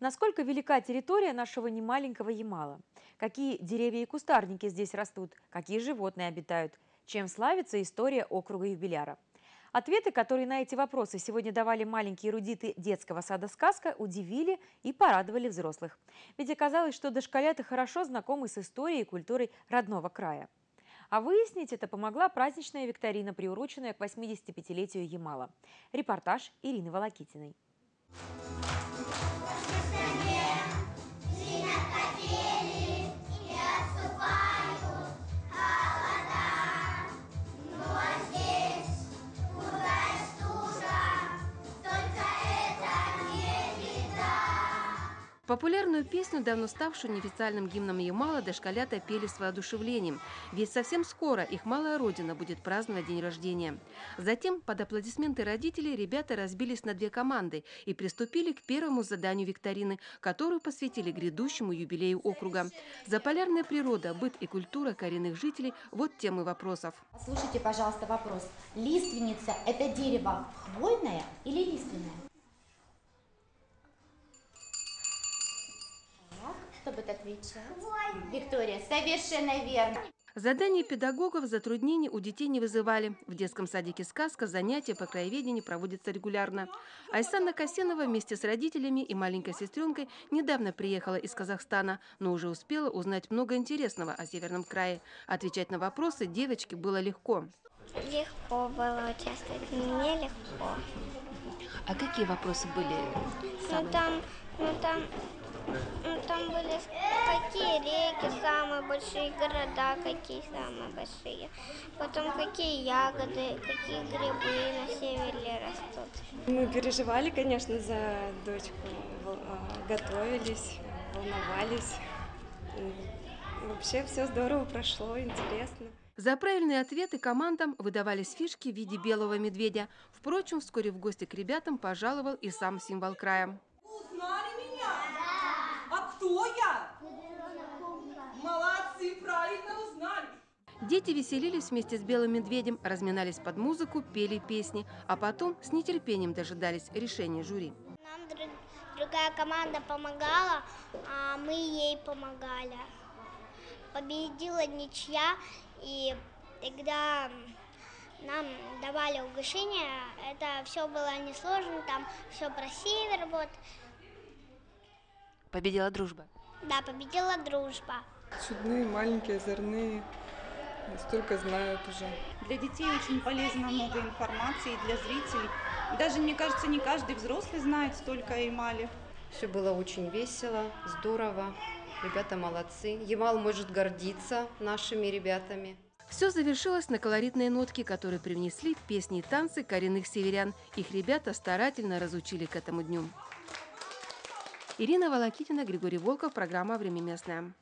Насколько велика территория нашего немаленького Ямала? Какие деревья и кустарники здесь растут? Какие животные обитают? Чем славится история округа Юбиляра? Ответы, которые на эти вопросы сегодня давали маленькие эрудиты детского сада «Сказка», удивили и порадовали взрослых. Ведь оказалось, что дошколята хорошо знакомы с историей и культурой родного края. А выяснить это помогла праздничная викторина, приуроченная к 85-летию Ямала. Репортаж Ирины Волокитиной. Популярную песню, давно ставшую неофициальным гимном Ямала, дошколята пели с воодушевлением, ведь совсем скоро их малая родина будет праздновать день рождения. Затем, под аплодисменты родителей, ребята разбились на две команды и приступили к первому заданию викторины, которую посвятили грядущему юбилею округа. Заполярная природа, быт и культура коренных жителей – вот темы вопросов. Слушайте, пожалуйста, вопрос. Лиственница – это дерево хвойное или лиственное? Кто бы отвечал? Виктория, совершенно верно. Задания педагогов затруднений у детей не вызывали. В детском садике «Сказка» занятия по краеведению проводятся регулярно. Айсана Касенова вместе с родителями и маленькой сестренкой недавно приехала из Казахстана, но уже успела узнать много интересного о Северном крае. Отвечать на вопросы девочке было легко. Легко было участвовать, мне легко. А какие вопросы были Там были какие реки самые большие, города какие самые большие, потом какие ягоды, какие грибы на севере растут. Мы переживали, конечно, за дочку, готовились, волновались. Вообще все здорово прошло, интересно. За правильные ответы командам выдавались фишки в виде белого медведя. Впрочем, вскоре в гости к ребятам пожаловал и сам символ края. Узнали меня? Да. А кто я? Молодцы, правильно узнали. Дети веселились вместе с белым медведем, разминались под музыку, пели песни, а потом с нетерпением дожидались решения жюри. Нам другая команда помогала, а мы ей помогали. Победила ничья, и тогда нам давали угощение. Это все было несложно, там все про север. Вот. Победила дружба. Да, победила дружба. Чудные, маленькие, озорные. Столько знают уже. Для детей очень полезно много информации, для зрителей. Даже, мне кажется, не каждый взрослый знает столько о Ямале. Все было очень весело, здорово. Ребята молодцы. Ямал может гордиться нашими ребятами. Все завершилось на колоритные нотки, которые привнесли песни и танцы коренных северян. Их ребята старательно разучили к этому дню. Ирина Волокитина, Григорий Волков, программа «Время местное».